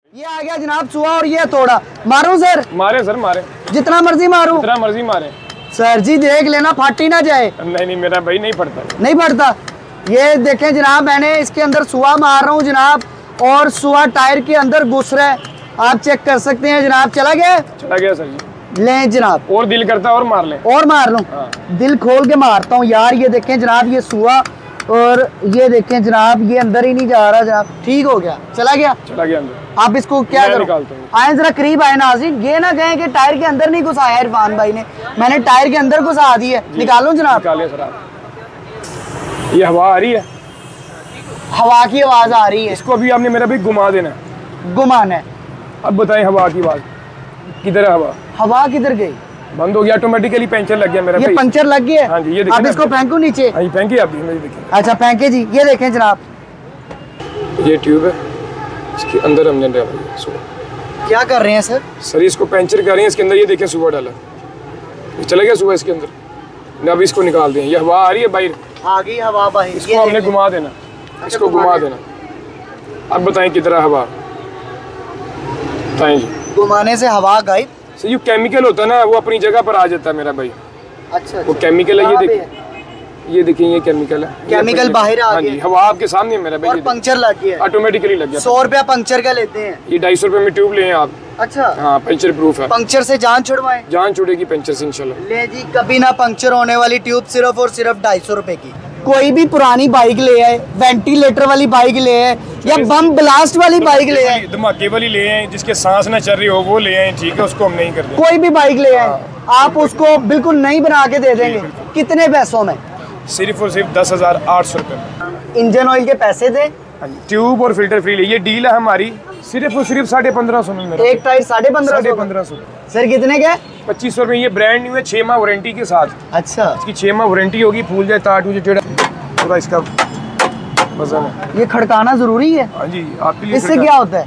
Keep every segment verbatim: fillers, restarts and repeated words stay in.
ये आ गया जनाब सुआ और ये थोड़ा मारूं सर? मारे सर मारे, जितना मर्जी मारूं? जितना मर्जी मारे सर जी, देख लेना फाटी ना जाए। नहीं नहीं मेरा भाई नहीं पड़ता, नहीं पड़ता। ये देखें जनाब, मैंने इसके अंदर सुआ मार रहा हूँ जनाब, और सुआ टायर के अंदर घुस रहा है, आप चेक कर सकते हैं जनाब। चला गया चला गया सर जी। ले जनाब, और दिल करता और मार ले, और मार लूं। हाँ। दिल खोल के मारता हूँ यार। ये देखें जनाब, ये सुआ, और ये देखें जनाब, ये अंदर ही नहीं जा रहा जनाब। ठीक हो गया, चला गया चला गया अंदर। आप इसको क्या करो, आए जरा करीब आए नाज़रीन। ये ना कहें कि टायर के अंदर नहीं घुसाया इरफान भाई ने, मैंने टायर के अंदर घुसा दी है। निकालूं जनाब? निकालिए सर आप। ये हवा आ रही है, हवा की आवाज आ रही है। इसको अभी आपने मेरा भी घुमा देना है, घुमाना है। अब बताएं हवा की आवाज किधर है? हवा हवा किधर गई? बंद हो गया, ऑटोमेटिकली पंचर लग गया मेरा। ये पंचर लग गया? हाँ जी, ये देखिए। आप इसको फेंको नीचे। हाँ फेंकिए आप, देखिए। अच्छा फेंके जी। ये देखें जनाब, ये ट्यूब है, इसके अंदर हमने डाला। क्या कर रहे हैं सर? सर इसको पंचर कर रहे हैं, इसके अंदर ये देखें सुबह डाला, ये चला गया सुबह इसके अंदर। अब इसको निकाल दें। ये हवा आ रही है बाहर, आ गई हवा बाहर, इसको हमने घुमा देना, इसको घुमा देना। अब बताएं किधर हवा? बताएं जी। घुमाने से हवा गायब? सर ये केमिकल होता है ना, वो अपनी जगह पर आ जाता है मेरा भाई। अच्छा, वो केमिकल है। ये देखिए, ये देखिए, ये केमिकल है, केमिकल बाहर आ गया। हवा आपके सामने मेरा भाई। और पंचर लग गया, ऑटोमेटिकली लग गया। सौ रुपया पंचर का लेते हैं। ये ढाई सौ रुपए में ट्यूब लें आप। अच्छा हाँ, पंचर प्रूफ है। पंचर से जान छुड़वाएं? जान छुड़ेगी पंचर से इंशाल्लाह। ले जी, कभी ना पंचर होने वाली ट्यूब सिर्फ और सिर्फ ढाई सौ रुपए की। कोई भी पुरानी बाइक ले आए, वेंटिलेटर वाली बाइक ले आए, या बम ब्लास्ट वाली बाइक ले आए, धमाके वाली ले आए, जिसके सांस ना चल रही हो वो ले आए, ठीक है, उसको हम नहीं करते। कोई भी बाइक ले आए, आप उसको बिल्कुल नई बना के दे देंगे। कितने पैसों में? सिर्फ और सिर्फ दस हजार आठ सौ रुपए। इंजन ऑयल के पैसे दे, ट्यूब और फिल्टर फ्री ले। ये डील है हमारी, सिर्फ और सिर्फ साढ़े पंद्रह सौ में। एक टायर साढ़े पंद्रह साढ़े पंद्रह सौ सर कितने का? पच्चीस सौ रुपए। ये ब्रांड न्यू है, छह माह वारंटी के साथ। अच्छा, इसकी छह माह वारंटी होगी, फूल जाए तार टूटे टेढ़ा पूरा इसका वजन है। ये खड़काना जरूरी है? हाँ जी, आपके लिए। इससे क्या होता है?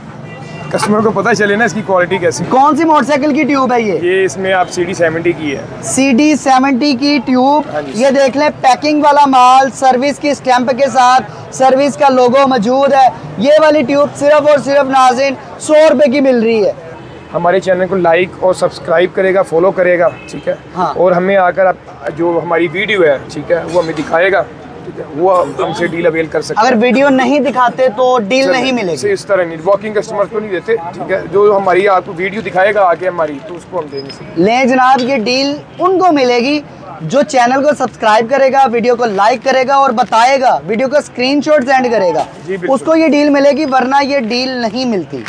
कस्टमर को पता चले ना इसकी क्वालिटी कैसी। कौन सी मोटरसाइकिल की ट्यूब है ये? ये इसमें आप सी डी सेवेंटी की है। सी डी सेवेंटी की ट्यूब। हाँ ये देख ले, पैकिंग वाला माल, सर्विस की स्टैंप के साथ, सर्विस का लोगो मौजूद है। ये वाली ट्यूब सिर्फ और सिर्फ नाज़रीन सौ रुपए की मिल रही है। हमारे चैनल को लाइक और सब्सक्राइब करेगा, फॉलो करेगा, ठीक है। हाँ। और हमें आकर आप जो हमारी वीडियो है, ठीक है, वो हमें दिखाएगा, ठीक है, वो हमसे डील अवेल कर सकते हैं। अगर वीडियो नहीं दिखाते तो डील नहीं मिलेगी? इस तरह नहीं, वॉकिंग कस्टमर को नहीं देते, ठीक है। जो हमारी आपको वीडियो दिखाएगा आके हमारी, तो उसको हम देंगे। ले जनाब, ये डील उनको मिलेगी जो चैनल को सब्सक्राइब करेगा, वीडियो को लाइक करेगा और बताएगा, वीडियो का स्क्रीनशॉट सेंड करेगा, उसको ये डील मिलेगी, वरना ये डील नहीं मिलती।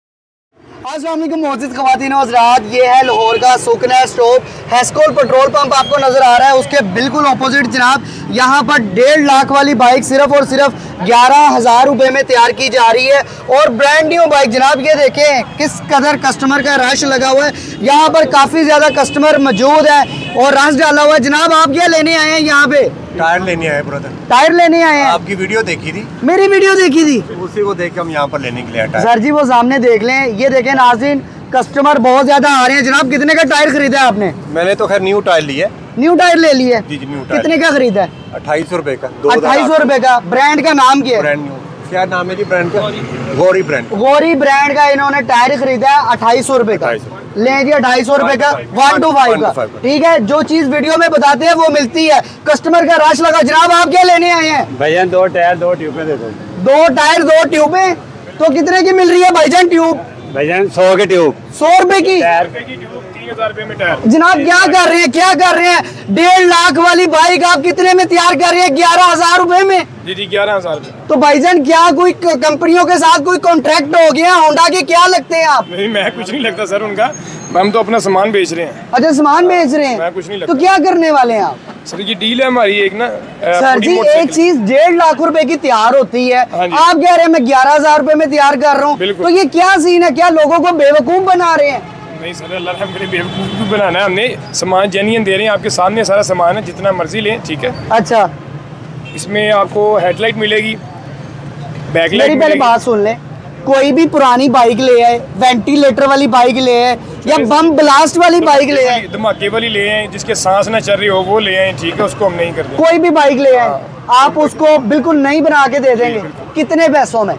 अस्सलाम वालेकुम मोअज़्ज़िज़ ख़वातीन व हज़रात, ये है लाहौर का सुकना स्टॉप। हेस्कोल पेट्रोल पंप आपको नज़र आ रहा है, उसके बिल्कुल ऑपोजिट जनाब यहाँ पर डेढ़ लाख वाली बाइक सिर्फ और सिर्फ ग्यारह हज़ार रुपये में तैयार की जा रही है, और ब्रांड न्यू बाइक जनाब। ये देखें किस कदर कस्टमर का रश लगा हुआ है, यहाँ पर काफ़ी ज़्यादा कस्टमर मौजूद है और रश डाला हुआ है। जनाब आप क्या लेने आए हैं यहाँ पे? टायर लेने आए ब्रदर। टायर लेने आए हैं? आपकी वीडियो देखी थी? मेरी वीडियो देखी थी, उसी को देख के हम यहाँ पर लेने के लिए आए। सर जी वो सामने देख लें। ये देखें नाज़रीन, कस्टमर बहुत ज्यादा आ रहे हैं। जनाब कितने का टायर खरीदा है आपने? मैंने तो खैर न्यू टायर लिया। न्यू टायर ले लिया? जी जी न्यू टायर। कितने का खरीदा है? अट्ठाईस सौ रुपए का। अट्ठाईस सौ रुपए का। ब्रांड का नाम क्या है? Brand new. क्या नाम है जी ब्रांड का? गौरी ब्रांड। गौरी ब्रांड का इन्होंने टायर खरीदा है अट्ठाईस सौ रुपए का। ले जी अट्ठाईस सौ रुपए का, वन टू फाइव का, ठीक है। जो चीज वीडियो में बताते हैं वो मिलती है। कस्टमर का रश लगा। जनाब आप क्या लेने आए हैं? भैया दो टायर दो ट्यूबें दे दो। दो टायर दो ट्यूबें, तो कितने की मिल रही है भाईजान ट्यूब? भाईजान सौ के ट्यूब। सौ रुपए की? जनाब क्या कर रहे हैं, क्या कर रहे हैं? डेढ़ लाख वाली बाइक आप कितने में तैयार कर रहे हैं? ग्यारह हजार रुपए में। जी जी ग्यारह हजार। तो भाईजान क्या कोई कंपनियों के साथ कोई कॉन्ट्रैक्ट हो गया? होंडा के क्या लगते हैं आप? नहीं, मैं कुछ नहीं लगता सर उनका, हम तो अपना सामान बेच रहे हैं। अच्छा सामान बेच रहे हैं? मैं कुछ नहीं लगता। तो क्या करने वाले हैं आप? सर ये डील है हमारी एक ना। सर जी एक चीज डेढ़ लाख रुपए की तैयार होती है, हाँ आप कह रहे हैं मैं ग्यारह हजार रुपए में तैयार कर रहा हूँ, तो ये क्या सीन है? क्या लोगों को बेवकूफ बना रहे हैं? नहीं सर, अल्लाह हमने बेवकूफ भी बनाना है। हमने सामान जेन्युइन दे रहे हैं, आपके सामने सारा सामान है, जितना मर्जी लें, ठीक है। अच्छा, इसमें आपको हेडलाइट मिलेगी, बैकलाइट। मेरी पहले बात सुन ले, कोई भी पुरानी बाइक ले आए, वेंटिलेटर वाली बाइक ले आए, या बम ब्लास्ट वाली बाइक ले आए, धमाके वाली ले आए, जिसके सांस ना चल रही हो वो ले आए, ठीक है, उसको हम नहीं करते। कोई भी बाइक ले आए, आप उसको बिल्कुल नई बना के दे देंगे। कितने पैसों में?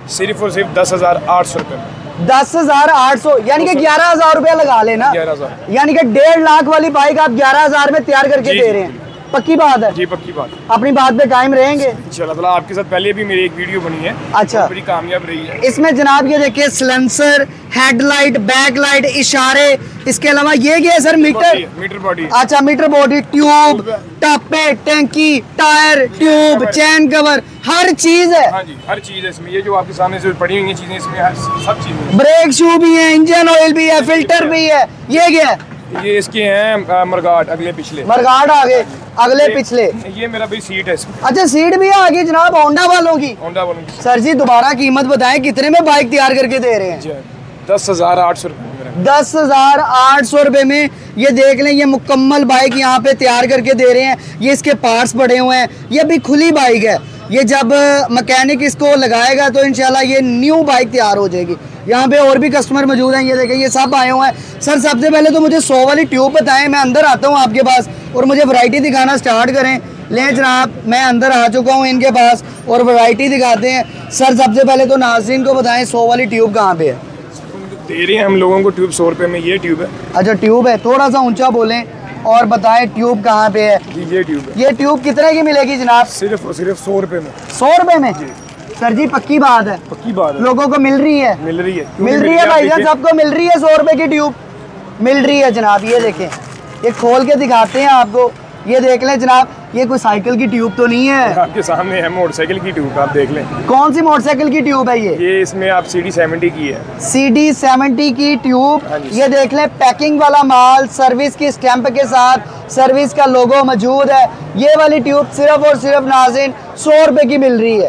सिर्फ और सिर्फ दस हजार आठ सौ रुपए में। दस हजार आठ सौ यानी कि ग्यारह हजार रुपया लगा लेना, ग्यारह हजार यानी कि डेढ़ लाख वाली बाइक आप ग्यारह हजार में तैयार करके जी, दे जी, रहे हैं। पक्की बात है, जी पक्की बात। अपनी बात पे कायम रहेंगे इंशाल्लाह ताला। आपके साथ पहले भी मेरी एक वीडियो बनी है, अच्छा। बड़ी कामयाब रही है। इसमें जनाब ये देखिए सिलेंसर, हेडलाइट, बैकलाइट, इशारे, इसके अलावा ये क्या है सर? Meter, meter body. अच्छा मीटर बॉडी, ट्यूब, टापे, टैंकी, टायर, ट्यूब, चैन कवर, हर चीज है। हाँ जी, हर चीज है इसमें। ये जो आपके सामने जो पड़ी हुई है चीजें, इसमें हर सब चीजें। ब्रेक शू भी है, इंजन ऑयल भी है, फिल्टर भी है। ये क्या है? ये इसके हैं मरगाट, अगले पिछले। मरगाट आगे अगले पिछले। ये मेरा भाई सीट है इसमें। अच्छा सीट भी है आगे जनाब, होंडा वालों की। होंडा वालों की। सर जी दोबारा कीमत बताएं, कितने में बाइक तैयार करके दे रहे हैं? दस हजार आठ सौ रुपए। दस हजार आठ सौ रुपए में ये देख लें, ये मुकम्मल बाइक यहाँ पे तैयार करके दे रहे हैं। ये इसके पार्ट्स पड़े हुए हैं, ये भी खुली बाइक है। ये जब मैकेनिक इसको लगाएगा तो इंशाल्लाह ये न्यू बाइक तैयार हो जाएगी। यहाँ पे और भी कस्टमर मौजूद हैं, ये देखें ये सब आए हुए हैं। सर सबसे पहले तो मुझे सौ वाली ट्यूब बताएं, मैं अंदर आता हूँ आपके पास और मुझे वैरायटी दिखाना स्टार्ट करें। ले जनाब, मैं अंदर आ चुका हूँ इनके पास और वैरायटी दिखाते हैं। सर सबसे पहले तो नाज़रीन को बताएं सौ वाली ट्यूब कहाँ पे है? दे रहे हैं हम लोगों को ट्यूब सौ रुपए में। ये ट्यूब है। अच्छा ट्यूब है, थोड़ा सा ऊंचा बोलें और बताएं ट्यूब कहाँ पे है? ये ट्यूब है। ये ट्यूब कितने की मिलेगी जनाब? सिर्फ और सिर्फ सौ रुपए में। सौ रुपए में? सर जी पक्की बात है? पक्की बात है। लोगों को मिल रही है? मिल रही है, मिल रही है भाई जान, सबको मिल रही है। सौ रुपए की ट्यूब मिल रही है जनाब। ये देखें, ये खोल के दिखाते हैं आपको। ये देख लें जनाब, ये कोई साइकिल की ट्यूब तो नहीं है? आपके सामने है मोटरसाइकिल की ट्यूब, आप देख लें। कौन सी मोटरसाइकिल की ट्यूब है ये? ये इसमें आप सी डी सेवेंटी की है। सी डी सेवेंटी की ट्यूब। हाँ जी। ये देख लें, पैकिंग वाला माल, सर्विस की स्टैंप के साथ, सर्विस का लोगो मौजूद है। ये वाली ट्यूब सिर्फ और सिर्फ नाज़रीन सौ रुपए की मिल रही है।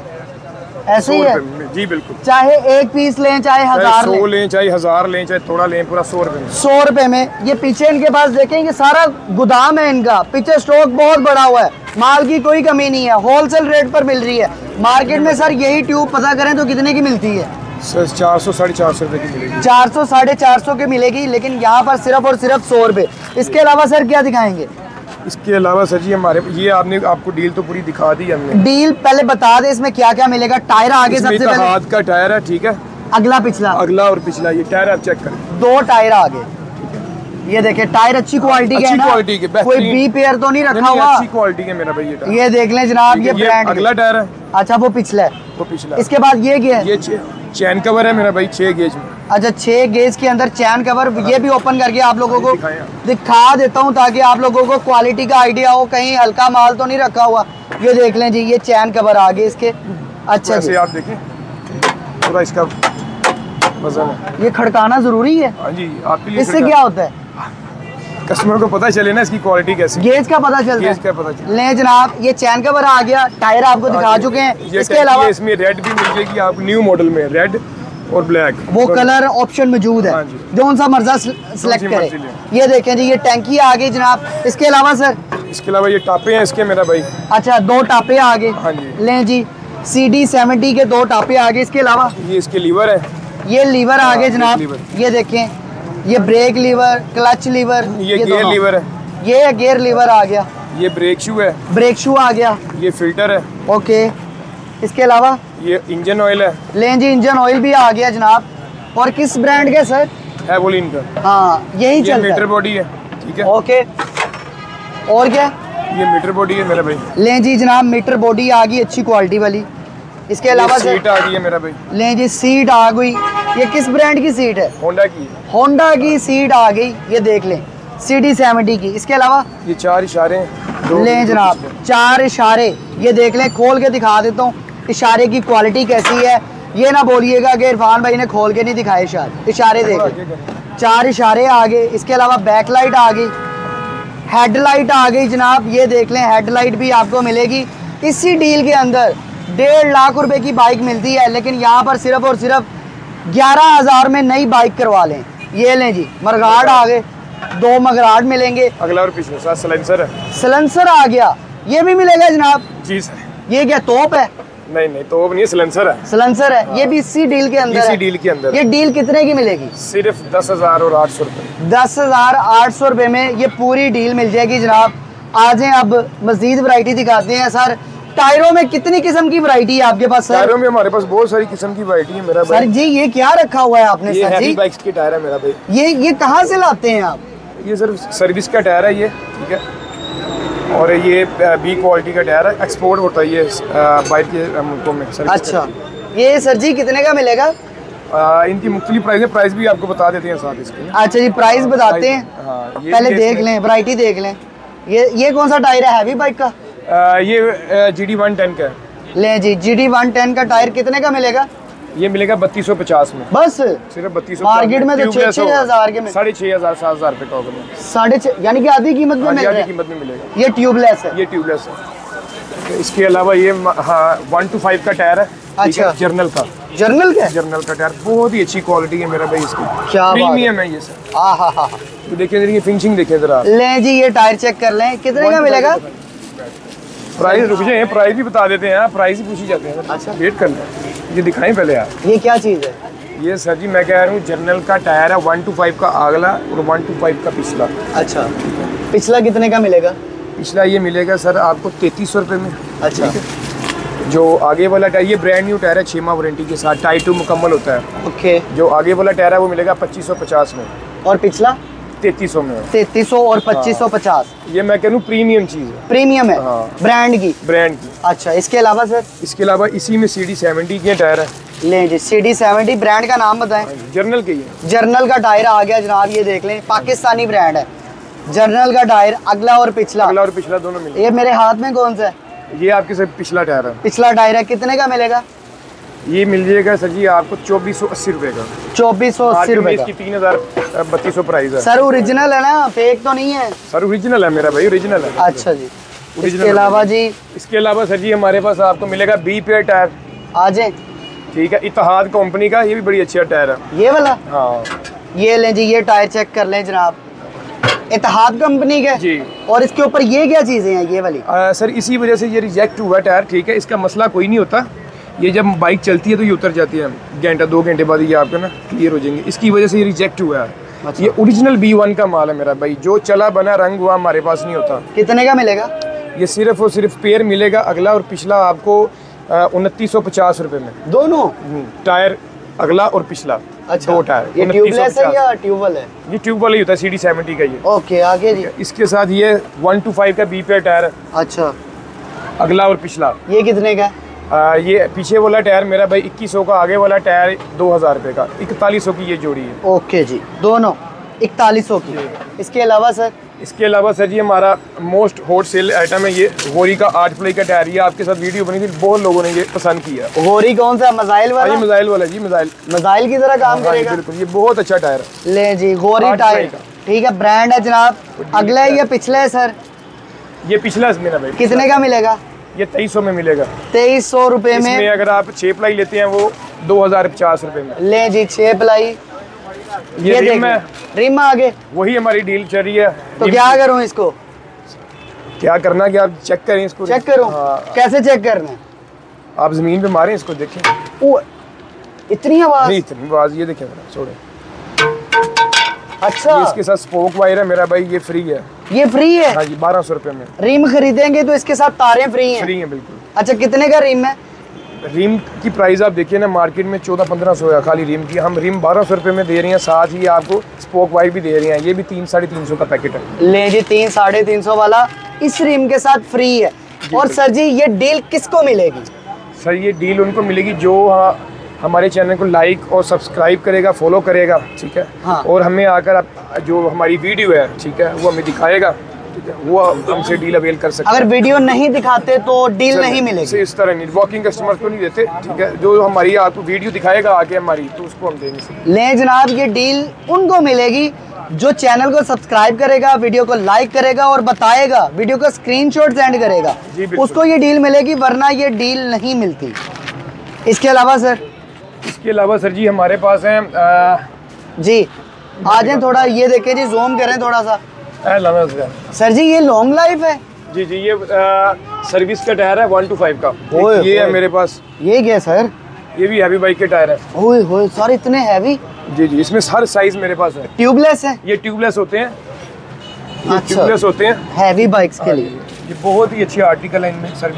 ऐसे ही है? जी बिल्कुल। चाहे एक पीस लें, चाहे हजार सौ लें, लें, चाहे हजार लें, चाहे थोड़ा लें, पूरा सौ रुपए में। सौ रुपए में। ये पीछे इनके पास देखें, ये सारा गोदाम है इनका, पीछे स्टॉक बहुत बड़ा हुआ है, माल की कोई कमी नहीं है, होलसेल रेट पर मिल रही है। मार्केट में सर यही ट्यूब पता करें तो कितने की मिलती है? सर चार सौ साढ़े चार सौ रुपए की मिलेगी। चार सौ साढ़े चार सौ की मिलेगी, लेकिन यहाँ पर सिर्फ और सिर्फ सौ रुपए। इसके अलावा सर क्या दिखाएंगे? इसके अलावा सर जी हमारे ये आपने आपको डील तो पूरी दिखा दी हमने। डील पहले बता दे, इसमें क्या क्या मिलेगा? टायर आगे सबसे पहले, हाथ का टायर है, ठीक है, अगला पिछला, अगला और पिछला। ये टायर आप चेक करें, दो टायर आगे। ये देखे टायर अच्छी क्वालिटी के अच्छी हैं ना? क्वालिटी के, कोई बेहतरीन। बी पेयर तो नहीं रखा नहीं, हुआ? अच्छी क्वालिटी के मेरा भाई ये टायर। ये देख लें जनाब, ये ये ब्रांड अगला टायर है, अच्छा वो पिछला है, वो पिछला। इसके बाद ये क्या है? ये चे- चैन कवर है मेरा भाई, छह गेज में। अच्छा छह गेज के अंदर चैन कवर। ये भी ओपन करके आप लोगों को दिखाएं आप। दिखा देता हूँ ताकि आप लोगों को क्वालिटी का आइडिया हो, कहीं हल्का माल तो नहीं रखा हुआ। ये देख लें जी, ये चैन कवर आगे इसके। अच्छा वैसे जी, आप देखें पूरा इसका वजन है। ये खड़काना जरूरी है? हाँ जी, आपके लिए इससे क्या होता है? कस्टमर को पता चले ना इसकी क्वालिटी कैसी। गेज का पता चलता गेज है? का पता चलता ले जनाब, ये चैन कवर आ गया, टायर आपको दिखा है। चुके हैं। ये इसके टंकी अलावा है, इसमें रेड भी मिल जाएगी आप न्यू मॉडल में, रेड और ब्लैक। वो कलर ऑप्शन मौजूद है, हाँ जी। जो सा मर्जा सिलेक्ट सी करे। मर्जी लें। ये देखें जी, ये टैंकी आ गई जनाब। इसके अलावा सर, इसके अलावा ये टापे हैं इसके मेरा भाई। अच्छा दो टापे आ गए। हाँ जी। लें जी, सी डी सेवेंटी के दो टापे आ गए। इसके अलावा ये इसके लीवर है, ये लीवर आ गए हाँ, जनाब। लीवर। ये देखें, ये ब्रेक लीवर, क्लच लीवर, ये गियर दोनों। लीवर है, ये गियर लीवर आ गया, ये ब्रेक शू है, ब्रेक शू आ गया। ये फिल्टर है, ओके, इसके अलावा ये इंजन ऑयल है, लें जी, इंजन ऑयल भी आ गया जनाब। और किस ब्रांड के सर? है बोली इनका। हाँ यही ये चलता मीटर है। बॉडी है, ठीक है। ओके, और क्या? ये मीटर बॉडी है मेरा भाई। लें जी जनाब, मीटर बॉडी आ गई अच्छी क्वालिटी वाली। इसके अलावा ये सर, सीट आ गई है मेरा भाई, लें जी, सीट आ गई। ये किस ब्रांड की सीट है? होंडा की है। होंडा की सीट आ गई, ये देख लें, सी डी सेवेंटी की। इसके अलावा ये चार इशारे हैं, दो- लें दो जनाब, पिछले। चार इशारे। ये देख लें, खोल के दिखा देता हूँ इशारे की क्वालिटी कैसी है। ये ना बोलिएगा कि इरफान भाई ने खोल के नहीं दिखाए इशारे। इशारे देख लें, चार इशारे आ गए। इसके अलावा बैकलाइट आ गई, हेडलाइट आ गई जनाब। ये देख लें, हेडलाइट भी आपको मिलेगी इसी डील के अंदर। डेढ़ लाख रुपए की बाइक मिलती है, लेकिन यहाँ पर सिर्फ और सिर्फ ग्यारह हजार में नई बाइक करवा लें। ये लें जी, मरगाड़ आ गए, दो मगराट मिलेंगे। अगला और पिछले साथ सलेंसर है। सलेंसर आ गया, ये भी मिलेगा जनाब। जी सर। ये क्या तोप है? नहीं नहीं, तो अब नहीं, सलेंसर है। सलेंसर है, ये भी इसी डील के अंदर इसी है। डील के अंदर। ये डील कितने की मिलेगी? सिर्फ दस हजार और आठ सौ रुपए। दस हजार आठ सौ रुपए में ये पूरी डील मिल जाएगी जनाब। आ जाएं, अब मजीद वैरायटी दिखाते हैं सर। टायरों में कितनी किस्म की वैरायटी है आपके पास सर? टायरों में हमारे पास बहुत सारी किस्म की वैरायटी है मेरा सर भाई। जी ये क्या रखा हुआ है आपने ये सर हैवी जी? बाइक्स के टायर है मेरा भाई। ये ये कहाँ से लाते हैं आप? ये सर सर्विस का टायर है ये, ठीक है। और ये बी क्वालिटी का टायर है, एक्सपोर्ट होता है ये बाहर के मुल्कों में सर्विस अच्छा, करके। ये सर जी कितने का मिलेगा? आ, इनकी मुख्तलिफ प्राइस है, प्राइस भी आपको बता देते हैं साथ इसके। अच्छा जी प्राइस बताते हैं। हाँ, ये पहले भी देख इसमें- लें, वैरायटी देख लें। ये ये कौन सा टायर है हैवी बाइक का? आ, ये जी डी वन टेन का है। ले जी जी डी वन टेन का टायर कितने का मिलेगा? ये मिलेगा बत्तीस सौ पचास में, बस सिर्फ बत्तीस सौ। मार्केट में तो छः छः हजार के में, साढ़े छः हजार सात हजार रुपये का होगा। साढ़े छः यानी कि आधी कीमत में मिल रहा आधी है। कीमत में मिलेगा। ये ट्यूबलेस है। ये ट्यूबलेस है। इसके अलावा ये म- हाँ वन टू फाइव का टायर है, ठीक अच्छा। है, जर्नल का। जर्नल का है? जर्नल का टायर बहुत ही अच्छी क्वालिटी है मेरा भाई इसकी। क्या बात है। प्रीमियम है ये सर। आ हा हा। तो देखिए जरा ये फिनिशिंग देखिए जरा। ले जी ये टायर चेक कर लें, कितने का मिलेगा? प्राइस रुक जाए, प्राइस भी बता देते हैं, प्राइस ही पूछी जाते हैं। अच्छा। वेट कर लें, ये दिखाएं पहले यार। ये क्या चीज़ है? ये सर जी मैं कह रहा हूँ जर्नल का टायर है, वन टू फाइव का अगला और वन टू फाइव का पिछला। अच्छा, पिछला कितने का मिलेगा? पिछला ये मिलेगा सर आपको तैंतीस सौ रुपये में। अच्छा जो आगे वाला टायर, ये ब्रांड न्यू टायर है, छः माह वारंटी के साथ, टाई टू मुकम्मल होता है। ओके। जो आगे वाला टायर है वो मिलेगा पच्चीस सौ पचास में, और पिछला? तैंतीस सौ में। तैतीस सौ और पच्चीस सौ पचास। ये मैं कह रहा हूँ प्रीमियम चीज़ है, प्रीमियम है हाँ। ब्रांड की। ब्रांड की। अच्छा, इसके अलावा सर? इसके अलावा इसी में सी डी सेवेंटी के टायर है, ले जी सी डी सेवेंटी ब्रांड का नाम बताएं। जर्नल के ही है। जर्नल का टायर आ गया जनाब, ये देख लें, पाकिस्तानी ब्रांड है। जर्नल का टायर अगला और पिछला। अगला और पिछला दोनों मिलेगा। ये मेरे हाथ में कौन सा है? ये आपके सर पिछला टायर है। पिछला टायर है, कितने का मिलेगा? ये मिल जाएगा सर जी आपको चौबीस सौ अस्सी रुपये का। चौबीस सौ अस्सी मार्केट में रुपए का। इसकी तीन हजार बत्तीस सौ प्राइस है। सर ओरिजिनल है ना, फेक तो नहीं है? सर ओरिजिनल है मेरा भाई, ओरिजिनल है। अच्छा जी। Original इसके अलावा जी इसके अलावा सर जी हमारे पास आपको मिलेगा बी पेयर टायर, आ जाए। ठीक है, इत्तेहाद कंपनी का, ये भी बड़ी अच्छा टायर है। ये वाला? हाँ ये लें जी, ये टायर चेक कर लें जनाब, इत्तेहाद कंपनी के। जी। और इसके ऊपर ये क्या चीज़ें हैं ये वाली? आ, सर इसी वजह से ये रिजेक्ट हुआ टायर, ठीक है, इसका मसला कोई नहीं होता। ये जब बाइक चलती है तो ये उतर जाती है, घंटा दो घंटे बाद ये आपका ना क्लियर हो जाएंगे, इसकी वजह से ये रिजेक्ट हुआ है। अच्छा। ये ओरिजिनल बी वन का माल है मेरा भाई, जो चला बना रंग हुआ हमारे पास नहीं होता। कितने का मिलेगा? ये सिर्फ और सिर्फ पेयर मिलेगा, अगला और पिछला आपको उनतीस सौ पचास रुपये में। दोनों टायर अगला और पिछला। अच्छा, दो टायर। ये ट्यूबलेस है या ट्यूबल है? ये ट्यूब वाला ही होता है, सी डी सेवेंटी का ये। ओके, आगे जी। इसके साथ ये वन टू फाइव का बी पेयर टायर है, अच्छा, अगला और पिछला। ये कितने का? आ, ये पीछे वाला टायर मेरा भाई इक्कीस सौ का, आगे वाला टायर दो हज़ार रुपये का, इकतालीस सौ की ये जोड़ी है। ओके जी, दोनों इकतालीस सौ की। इसके अलावा सर? इसके अलावा सर जी हमारा मोस्ट हॉट सेल आइटम है ये गोरी का आठ प्लाई का टायर। ये आपके साथ वीडियो बनी थी, बहुत लोगों ने ये पसंद किया। गोरी कौन सा? मजाइल हाँ, ये वाला? मिसाइल वाला जी, मिसाइल। मजाइल की तरह काम हाँ, करेगा? बिल्कुल, ये बहुत अच्छा टायर है। ले जी, गोरी आठ टायर, प्लाई का। ठीक है, ब्रांड है जनाब। अगला है या पिछला है सर? ये पिछला है मेरा भाई। कितने का मिलेगा? ये तेईस सौ में मिलेगा। तेईस सौ रुपये इसमें में। अगर आप छः प्लाई लेते हैं वो दो हज़ार पचास रुपये में। ले जी, छः प्लाई। ये ये रिम देख है, रिम आगे। वही हमारी डील चल रही है। तो रिम क्या की- करूं इसको? क्या करना कि आप चेक करें इसको। चेक करूं? हाँ, कैसे चेक करना है? आप जमीन पे मारें इसको, देखें। ओ, इतनी आवाज? नहीं इतनी आवाज, ये देखें जरा, छोड़ें। अच्छा, ये इसके साथ स्पोक वायर है मेरा भाई, ये फ्री है। ये फ्री है? हाँ जी, बारह सौ रुपये में रिम खरीदेंगे तो इसके साथ तारें फ्री हैं? फ्री है बिल्कुल। अच्छा, कितने का रिम है? रिम की प्राइस आप देखिए ना, मार्केट में चौदह पंद्रह सौ है खाली रिम की, हम रिम बारह सौ रुपये में दे रहे हैं, साथ ही आपको स्पोक वायर भी दे रहे हैं। ये भी तीन साढ़े तीन सौ का पैकेट है। ले जी, तीन साढ़े तीन सौ वाला इस रिम के साथ फ्री है। और सर जी ये डील किसको मिलेगी? सर ये डील उनको मिलेगी जो हाँ, हमारे चैनल को लाइक और सब्सक्राइब करेगा, फॉलो करेगा, ठीक है। हाँ। और हमें आकर आप जो हमारी वीडियो है, ठीक है, वो हमें दिखाएगा, ठीक है, वो हमसे डील अवेल कर सकते हैं। अगर वीडियो नहीं दिखाते तो डील नहीं मिलेगी? से इस तरह नहीं, वॉकिंग कस्टमर को नहीं देते, ठीक है। जो हमारी आपको वीडियो दिखाएगा आगे हमारी, तो उसको हम देंगे। ले जनाब, ये डील उनको मिलेगी जो चैनल को सब्सक्राइब करेगा, वीडियो को लाइक करेगा और बताएगा, वीडियो का स्क्रीनशॉट सेंड करेगा, जी, बिल्कुल। उसको ये डील मिलेगी, वरना ये डील नहीं मिलती। इसके अलावा सर? इसके अलावा सर जी हमारे पास हैं आ, जी आ जाए, थोड़ा ये देखें जी, जूम करें थोड़ा सा। ए, लाना उसका। सर जी ये लॉन्ग लाइफ है? जी जी, ये आ, सर्विस का टायर है वन टू फाइव का। ओए, ये है ओए। मेरे पास, ये क्या है सर? ये भी हैवी बाइक के टायर है। ओए होए सर, इतने हैवी। जी जी, इसमें हर साइज मेरे पास है। ट्यूबलेस है? ये ट्यूबलेस होते हैं, ये अच्छा। ट्यूबलेस होते हैं हैवी बाइक्स के लिए। ये बहुत ही अच्छे आर्टिकल है इनमें सर्विस में।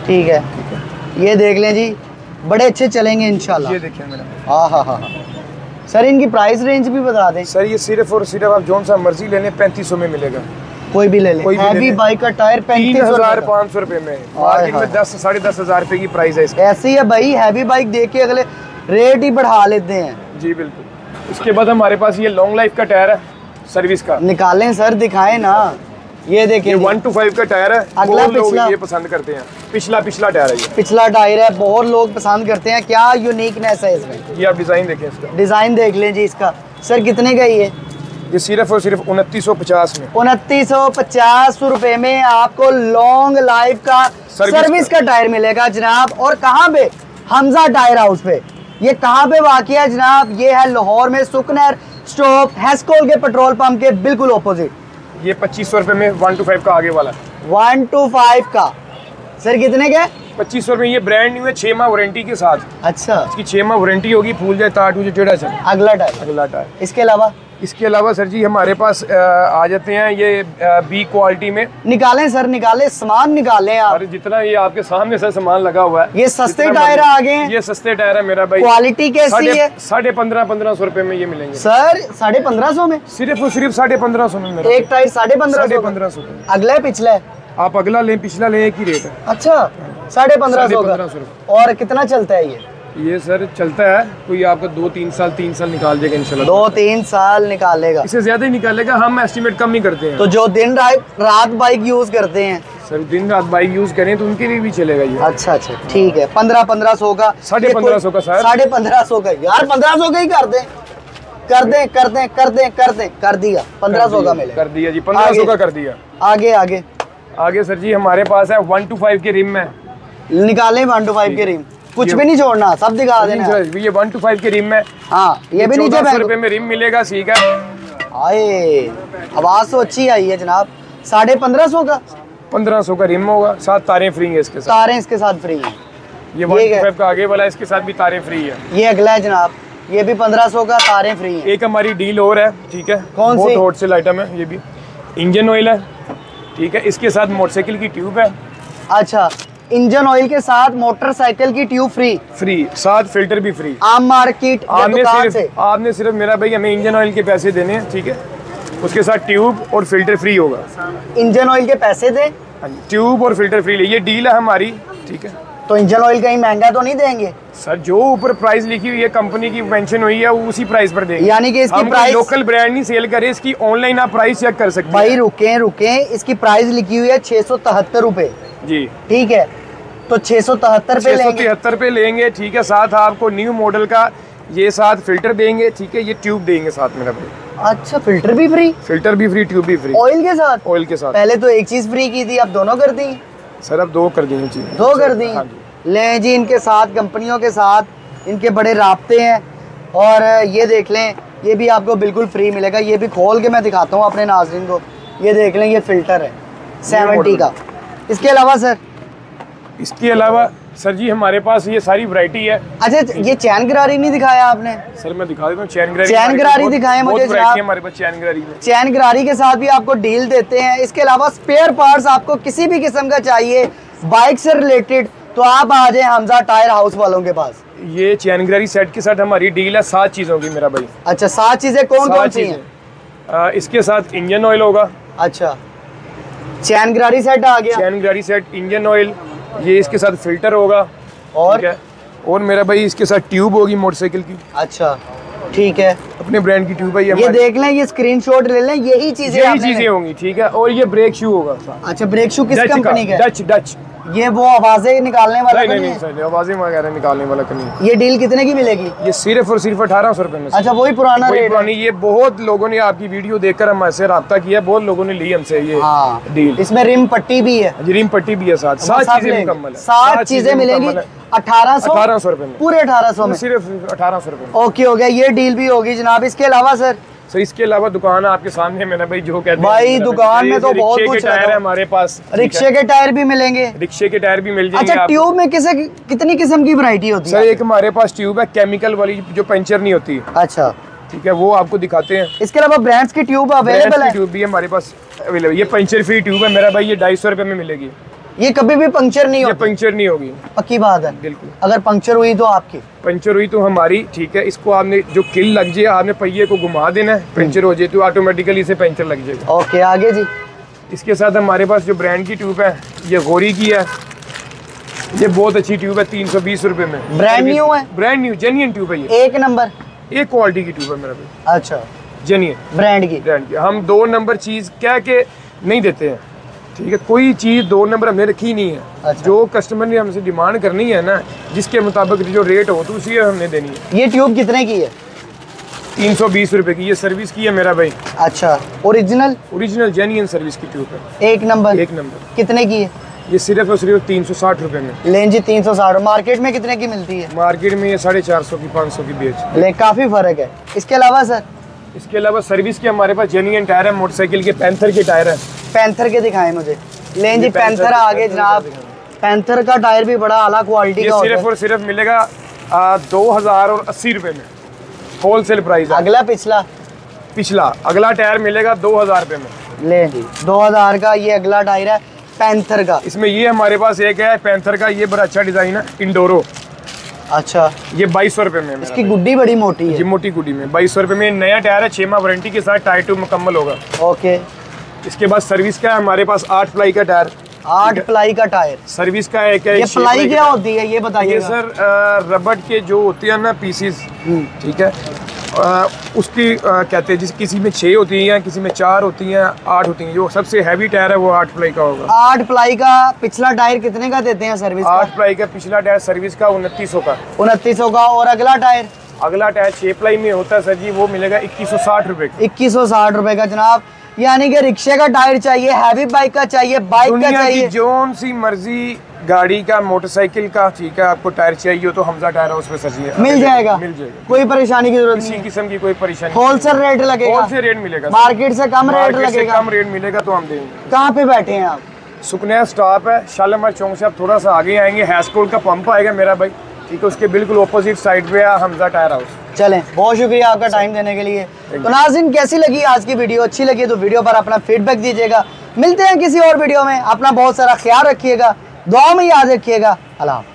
ठीक है, ये देख लें जी, बड़े अच्छे चलेंगे इंशाल्लाह। ये देखिए मेरा, हाँ हाँ हाँ सर, इनकी प्राइस रेंज भी बता दें। सर ये सिर्फ और सिर्फ आप जौन सा मर्जी ले लें पैंतीस सौ में मिलेगा, कोई भी ले लें। कोई भी ले हैवी लें। बाइक का टायर तीन पैंतीस हजार पाँच सौ रुपए में, मार्केट में दस साढ़े दस हजार रुपए की प्राइस है इसका। ऐसे ही है भाई, हैवी बाइक देख के अगले रेट ही बढ़ा लेते हैं। जी बिल्कुल। उसके बाद हमारे पास ये लॉन्ग लाइफ का टायर है सर्विस का, निकालें सर, दिखाएं ना। ये देखें ये जी, वन टू फाइव का टायर है, अगला बहुत लोग पिछला? ये पसंद करते हैं। पिछला पिछला टायर है ये, पिछला टायर है, बहुत लोग पसंद करते हैं। क्या यूनिकनेस है इसमें, ये आप डिजाइन देखें इसका, डिजाइन देख लें जी इसका। सर कितने का ये? ये सिर्फ और सिर्फ उनतीस सौ पचास में, उनतीस सौ पचास रुपए में आपको लॉन्ग लाइफ का सर्विस सर्विस का टायर मिलेगा जनाब। और कहाँ पे? हमजा टायर हाउस पे। ये कहाँ पे वाक़िया है जनाब? ये है लाहौर में, सुकनर स्टॉप हेस्कोल के पेट्रोल पंप के बिल्कुल ऑपोजिट। ये पच्चीस सौ रुपए में वन टू फाइव का आगे वाला, वन टू फाइव का सर कितने का? पच्चीस सौ रुपए। ये ब्रांड न्यू है, छह माह वारंटी के साथ। अच्छा, इसकी छह माह वारंटी होगी, फूल जाए तार टूटे टेढ़ा चले। अगला टायर। अगला टायर। इसके अलावा इसके अलावा सर जी हमारे पास आ, आ जाते हैं ये बी क्वालिटी में। निकालें सर, निकालें, सामान निकालें आप। और जितना ये आपके सामने सर सामान लगा हुआ है, ये सस्ते जितना टायर मर्जी- आ गए हैं। ये सस्ते टायर है मेरा भाई। क्वालिटी कैसी साढ़े- है? साढ़े पंद्रह पंद्रह सौ रुपए में ये मिलेंगे सर साढ़े पंद्रह सौ में सिर्फ और सिर्फ साढ़े पंद्रह सौ में मेरा। एक टायर साढ़े पंद्रह साढ़े सौ पंद्रह सौ में। अगला है पिछला है? आप अगला लें पिछला लें एक ही रेट है। अच्छा, साढ़े पंद्रह साढ़े सौ पंद्रह का। सौ रुपए। और कितना चलता है ये? ये सर चलता है, कोई आपका दो तीन साल तीन साल निकाल देगा इंशाल्लाह। दो तीन साल निकालेगा। इससे ज्यादा ही निकालेगा, हम एस्टिमेट कम ही करते हैं। तो जो दिन रात रात बाइक यूज करते हैं, सर दिन रात बाइक यूज करें तो उनके लिए भी चलेगा ये। अच्छा अच्छा ठीक है, पंद्रह पंद्रह सौ का, साढ़े ये पंद्रह कोई- सौ का सर। साढ़े पंद्रह सौ का यार, पंद्रह सौ का ही कर दें, कर दें कर दें कर दें कर दें कर दिया, पंद्रह सौ का मिलेगा। कर दिया जी, पंद्रह सौ आगे। का कर दिया। आगे आगे आगे सर जी हमारे पास है वन टू फाइव के रिम है। निकालें वन टू फाइव के रिम, कुछ ये- भी नहीं छोड़ना, सब दिखा देना। सर ये वन टू फाइव के रिम है। हाँ, ये भी नीचे चौदह सौ बैग। रुपए में रिम मिलेगा, ठीक है। आए, आवाज तो अच्छी आई है जनाब। साढ़े पंद्रह सौ का, पंद्रह सौ का रिम होगा, साथ तारें फ्री है इसके साथ। तारें इसके साथ फ्री हैं। ये वन टू फाइव का आगे वाला है, इसके साथ भी तारें फ्री है। ये अगला है जनाब, ये भी पंद्रह सौ का, तारें फ्री हैं। एक हमारी डील और है, ठीक है। कौन बहुत सी? होलसेल आइटम है ये भी। इंजन ऑयल है, ठीक है। इसके साथ मोटरसाइकिल की ट्यूब है अच्छा, इंजन ऑयल के साथ मोटरसाइकिल की ट्यूब फ्री, फ्री, साथ फिल्टर भी फ्री। आम मार्केट या आपने दुकान से। सिर्फ आपने सिर्फ मेरा भाई हमें इंजन ऑयल के पैसे देने हैं, ठीक है। उसके साथ ट्यूब और फिल्टर फ्री होगा। इंजन ऑयल के पैसे दे हाँ जी, ट्यूब और फिल्टर फ्री, ये डील है हमारी, ठीक है। तो इंजन ऑयल कहीं महंगा तो नहीं देंगे? सर जो ऊपर प्राइस लिखी हुई है, कंपनी की मेंशन हुई है, वो उसी प्राइस पर देंगे। यानी कि इसकी हम प्राइस- लोकल ब्रांड नहीं सेल करे, इसकी ऑनलाइन आप प्राइस चेक कर सकते भाई हैं। रुके रुके, इसकी प्राइस लिखी हुई है छह सौ तिहत्तर रुपए, जी, ठीक है। तो छह सौ तिहत्तर पे छह सौ लेंगे। तिहत्तर पे लेंगे, ठीक है। साथ आपको न्यू मॉडल का ये साथ फिल्टर देंगे, ठीक है। ये ट्यूब देंगे साथ मेरा भाई, अच्छा, फिल्टर भी फ्री, फिल्टर भी फ्री, ट्यूब भी फ्री, ऑयल के साथ। ऑयल के साथ। पहले तो एक चीज फ्री की थी, अब दोनों कर दी। सर अब दो कर देंगे जी, दो कर दी। हाँ जी। ले जी, इनके साथ कंपनियों के साथ इनके बड़े राब्ते हैं। और ये देख लें, ये भी आपको बिल्कुल फ्री मिलेगा। ये भी खोल के मैं दिखाता हूँ अपने नाज़रीन को। ये देख लें, ये फिल्टर है सेवेंटी का। इसके अलावा सर, इसके अलावा सर जी हमारे पास ये सारी वैरायटी है। अच्छा, ये चैन गरारी नहीं दिखाया आपने? सर मैं दिखा देता हूँ चैन गरारी। चैन हमारे पास गरारी बहुत- दिखाएं मुझे बहुत जनाब। वैरायटी है हमारे पास चैन गरारी में। चैन गरारी के साथ भी आपको डील देते हैं। इसके अलावा स्पेयर पार्ट्स आपको किसी भी किस्म का चाहिए बाइक से रिलेटेड, तो आप आ जाए हमजा टायर हाउस वालों के पास। ये चैन गरारी सेट के साथ हमारी डील है सात चीज़ों की मेरा भाई। अच्छा, सात चीजें कौन कौन सात सी हैं? चीज़ें। आ, इसके साथ इंजन ऑयल होगा। अच्छा, चैन गरारी सेट आ गया। चैन गरारी सेट, इंजन ऑयल, ये इसके साथ फिल्टर होगा, और ठीक है। और मेरा भाई इसके साथ ट्यूब होगी मोटरसाइकिल की, अच्छा ठीक है। अपने ब्रांड की ट्यूब है ये ये हमारी। देख लें, ये स्क्रीनशॉट ले लें, यही चीजें यही आपने चीजें ले- होंगी, ठीक है। और ये ब्रेक शू होगा साथ। अच्छा, ब्रेक शू किस डच कंपनी का है? डच डच ये वो आवाजें निकालने वाला नहीं तो नहीं नहीं नहीं है? सर, आवाजें वगैरह निकालने वाला का नहीं। ये डील कितने की मिलेगी? ये सिर्फ और सिर्फ अठारह सौ रुपए में। अच्छा, वही पुराना वही रेट पुरानी। ये बहुत लोगों ने आपकी वीडियो देखकर हमसे रब्ता किया, बहुत लोगों ने ली हमसे ये हाँ, डील। इसमें रिम पट्टी भी है, रिम पट्टी भी है साथ, सात सब चीजें लेंगे। मुकम्मल है। सात चीजें मिलेंगी मुकम्मल है। अठारह सौ अठारह सौ रुपए में, पूरे अठारह सौ में। सिर्फ अठारह सौ रुपए में। ओके हो गया, ये डील भी होगी जनाब। इसके अलावा सर, सर इसके अलावा दुकान है आपके सामने, मैंने भाई जो कहते हैं भाई मेरा दुकान भाई, में तो रिक्शे बहुत के कुछ टायर लगा। है हमारे पास, ठीक है। रिक्शे के टायर भी मिलेंगे। रिक्शे के टायर भी मिल जाएंगे अच्छा, आपको। ट्यूब में किसे कितनी किस्म की वैरायटी होती सर है? एक हमारे पास ट्यूब है केमिकल वाली, जो पंचर नहीं होती, अच्छा, ठीक है। वो आपको दिखाते हैं। इसके अलावा ब्रांड्स की ट्यूब अवेलेबल है? ट्यूब भी हमारे पास अवेलेबल। ये पंचर फ्री ट्यूब है मेरा भाई, ये ढाई सौ रुपए में मिलेगी। ये कभी भी पंक्चर नहीं ये होती? पंक्चर नहीं होगी। पक्की बात है। बिल्कुल। अगर पंक्चर हुई तो आपकी? पंक्चर हुई तो हमारी, ठीक है। इसको आपने जो किल लग जाए, आपने पहिए को घुमा देना है, पंक्चर हो जाए तो ऑटोमेटिकली इसे पंक्चर लग जाएगा। ओके, आगे जी। इसके साथ हमारे पास जो ब्रांड की ट्यूब है, ये गौरी की है। ये बहुत अच्छी ट्यूब है, तीन सौ बीस रुपए में। ब्रांड न्यू है? ब्रांड न्यू जेन्युइन ट्यूब है ये, एक नंबर। एक क्वालिटी की ट्यूब है मेरा भाई। अच्छा, जेन्युइन ब्रांड की। ब्रांड की। हम दो नंबर चीज़ क्या के नहीं देते हैं, ठीक है। कोई चीज़ दो नंबर हमने रखी नहीं है। अच्छा। जो कस्टमर ने हमसे डिमांड करनी है ना, जिसके मुताबिक जो रेट हो तो उसी हमने देनी है। ये ट्यूब कितने की है? तीन सौ बीस रुपए की। ये सर्विस की है मेरा भाई। अच्छा, ओरिजिनल? ओरिजिनल जेन्युइन सर्विस की ट्यूब है, एक नंबर। एक नंबर। कितने की है? ये सिर्फ और सिर्फ तीन सौ साठ रुपए में। लें जी, तीन सौ साठ। मार्केट में कितने की मिलती है? मार्केट में ये साढ़े चार सौ की, पाँच सौ की बेच। ले, काफी फर्क है। इसके अलावा सर? इसके अलावा सर्विस के हमारे पास जेन्युइन टायर है, मोटरसाइकिल के पैंथर के टायर है। पैंथर के दिखाएं मुझे। लें जी, ये पैंथर पैंथर के- आगे पैंथर जनाब। के पैंथर का टायर भी बड़ा आला क्वालिटी ये का होता सिर्फ है। और सिर्फ मिलेगा आ, दो हजार और अस्सी रुपए में, होलसेल प्राइस है। अगला पिछला? पिछला अगला टायर मिलेगा दो हजार रुपए में। ले जी, दो हजार का ये अगला टायर है पैंथर का। इसमें ये हमारे पास एक है पैंथर का, ये बड़ा अच्छा डिजाइन है, इंडोरो। अच्छा, ये बाईस सौ रुपए में है इसकी मेरा गुड्डी बड़ी मोटी भाई। ये है। मोटी गुडी में बाईस सौ रुपए में। नया टायर है, छह माह वारंटी के साथ, टायर ट्यूब मुकम्मल होगा। ओके। इसके बाद सर्विस का है हमारे पास आठ प्लाई का टायर। आठ प्लाई का टायर। सर्विस का एक है ये छह प्लाई का क्या टायर। होती है ये ये बताइए सर रबड़ के जो होते हैं ना पीसीस, ठीक है, आ, उसकी आ, कहते हैं, जिस किसी में छः होती हैं, किसी में चार होती हैं, आठ होती हैं। जो सबसे हैवी टायर है वो आठ प्लाई का होगा। आठ प्लाई का पिछला टायर कितने का देते हैं सर्विस का? आठ प्लाई का पिछला टायर सर्विस का उनतीस सौ का। उनतीस सौ का। और अगला टायर? अगला टायर छः प्लाई में होता है सर जी, वो मिलेगा इक्कीस सौ साठ रुपये का। इक्कीस सौ साठ रुपए का जनाब। यानी कि रिक्शे का टायर चाहिए, हैवी बाइक का चाहिए, बाइक का दुनिया की चाहिए, जोन सी मर्जी गाड़ी का, मोटरसाइकिल का, ठीक है, आपको टायर चाहिए हो तो हमजा टायर हाउस में सर जी मिल जाएगा। मिल जाएगा। कोई परेशानी की जरूरत किसी नहीं है। किस्म की कोई परेशानी। होलसेल रेट लगेगा? होलसेल रेट मिलेगा। मार्केट से कम रेट मार्केट से लगेगा? कम रेट मिलेगा तो हम देंगे। कहाँ पे बैठे हैं आप? सुकन्या स्टॉप है, शालीमार चौक से आप थोड़ा सा आगे आएंगे, हैस्कोल का पंप आएगा मेरा भाई, ठीक है, उसके बिल्कुल ऑपोजिट साइड पे है हमजा टायर हाउस। चलें, बहुत शुक्रिया आपका टाइम देने के लिए। तो नाज़रीन, कैसी लगी आज की वीडियो? अच्छी लगी तो वीडियो पर अपना फीडबैक दीजिएगा। मिलते हैं किसी और वीडियो में। अपना बहुत सारा ख्याल रखिएगा, दुआ में याद रखिएगा। अल्लाह हाफ़िज़।